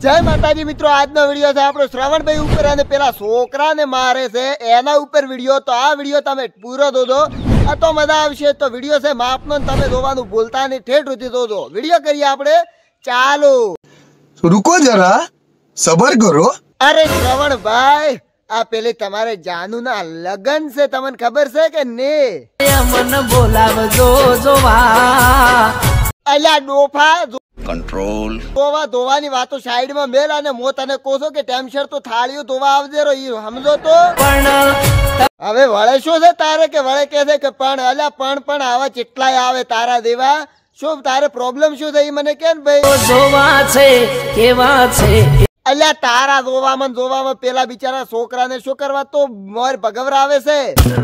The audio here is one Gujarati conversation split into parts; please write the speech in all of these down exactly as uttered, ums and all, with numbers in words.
જય માતાજી મિત્રો, આજનો વિડીયો છે આપણો શ્રવણભાઈ ઉપર અને પેલા છોકરાને મારે છે એના ઉપર વિડીયો. તો આ વિડીયો તમે પૂરો જોજો, આ તો મજા આવશે. તો વિડીયો છે માપનો, તમે જોવાનું ભૂલતા નહીં, ઠેઠ સુધી જોજો. વિડીયો કરીએ આપણે ચાલુ. રૂકો જરા, સબર કરો. અરે શ્રવણભાઈ, આ પેલી તમારે જાનુ ના લગન છે, તમને ખબર છે કે ને? મને બોલાવજો જોવા. અલ્યા ડોફા, કંટ્રોલ ધોવા ધોવાની વાતો સાઈડ માં મેલ અને મો તને કહો છો કે ટેમશર તો થાળીઓ ધોવા આવજે રો, ઈ સમજો તો. પણ હવે વળે શું છે તારે કે વળે કે છે કે પણ અલ્યા પણ પણ આવા કેટલાય આવે તારા દેવા. શું તારે પ્રોબ્લેમ શું થઈ મને કે ને ભાઈ? જોવા છે કેવા છે. અલ્યા તારા જોવામાં જોવામાં પેલા બિચારા છોકરાને શું કરવા તો મોર ભગવરાવે છે.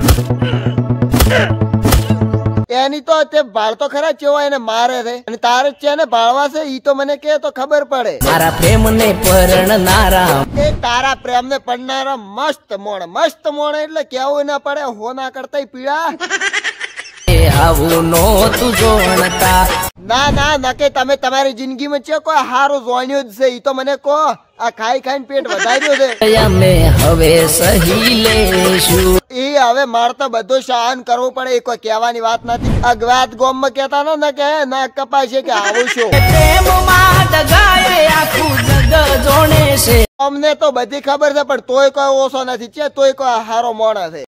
એની તો તે ભાળ તો ખરા ચેવો એને મારે છે અને તારે છે ને ભાળવા છે, ઈ તો મને કે તો ખબર પડે. મારા પ્રેમ ને પરણનારા, એ તારા પ્રેમ ને પડનારા મસ્ત મોણ, મસ્ત મોણ એટલે કેવું ના પડે, હોના કરતા પીડા. આવું નો તું જોણતા. ના ના નકે તમે તમારી જિંદગીમાં છે કોઈ હારું જોણ્યો જ છે, ઈ તો મને કહો. આ ખાઈ ખાઈને પેટ વધાર્યું છે. અમે હવે સહી લેશું. એ હવે મારે તો બધું સહન કરવું પડે, એ કોઈ કહેવાની વાત નથી. અગવાત ગોમ માં કેતા નો ને કે ના કપાય કે આવું છું. પ્રેમમાં દગાએ આખું જગ જોણે છે. અમને તો બધી ખબર છે પણ તોય કોઈ ઓછો નથી છે, તોય કોઈ હારો મોણા છે.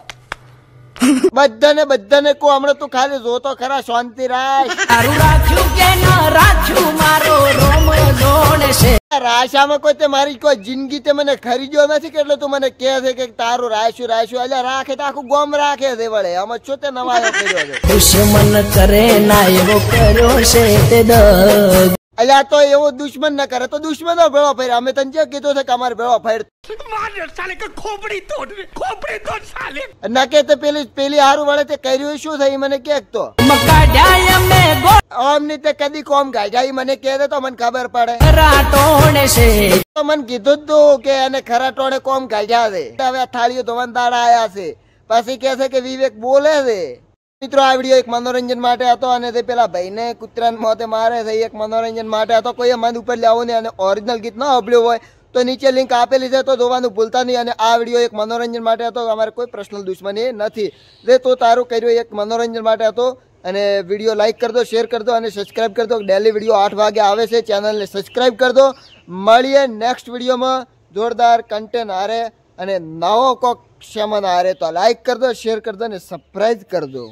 બધાને બધાને કો હમણાં તું ખાલી જોતો ખરા, શાંતિ રાખ. તારું રાખ્યું કે ન રાખ્યું મારો રોમ જોણે છે. રાશામાં કોઈ તે મારી કોઈ જિંદગી તે મને ખરીદ્યો નથી કે એટલે તું મને કહે છે કે તારું રાખ્યું રાખ્યું. અલ્યા રાખે તો આખું ગોમ રાખે છે વળે. આમાં શું તે નવાયો કર્યો છે? દુશ્મન કરે ના એવો કર્યો છે તે દગ. અલ્યા તો એવો દુશ્મન ના કરે તો દુશ્મનો ભેળો ફેર. અમે તને જે કીધું છે કે અમારે ભેળો ફેર ના કે તે પેલી પેલી હારું વળે તે કર્યું શું થઈ મને કે તો મકાડ્યા અમે ગો આમ ની તે કદી કોમ ગાય મને કહે દે તો મને ખબર પડે. રાટોણે છે તો મને કીધું તું કે એને ખરા ટોણે કોમ કાઢ્યા છે. હવે આ થાળીઓ ધોવાના દાડા આયા છે, પછી કે છે કે વિવેક બોલે છે. મિત્રો આ વિડીયો એક મનોરંજન માટે હતો અને તે પેલા ભાઈને કૂતરાને મોતે મારે છે એક મનોરંજન માટે હતો. કોઈ મન ઉપર લેવું નહીં અને ઓરિજિનલ ગીત ના સાંભળ્યું હોય તો નીચે લિંક આપેલી છે, તો જોવાનું ભૂલતા નહીં. અને આ વિડીયો એક મનોરંજન માટે હતો, અમારે કોઈ પર્સનલ દુશ્મની નથી. જે તો તારું કર્યું એક મનોરંજન માટે હતો. અને વિડીયો લાઈક કરી દો, શેર કરી દો અને સબસ્ક્રાઈબ કરી દો. ડેલી વિડીયો આઠ વાગે આવે છે, ચેનલને સબસ્ક્રાઈબ કરી દો. મળીએ નેક્સ્ટ વિડીયોમાં જોરદાર કન્ટેન્ટ હારે અને નવો કોક સેમન હારે. તો લાઈક કરી દો, શેર કરી દો અને સબસ્ક્રાઈબ કરી દો.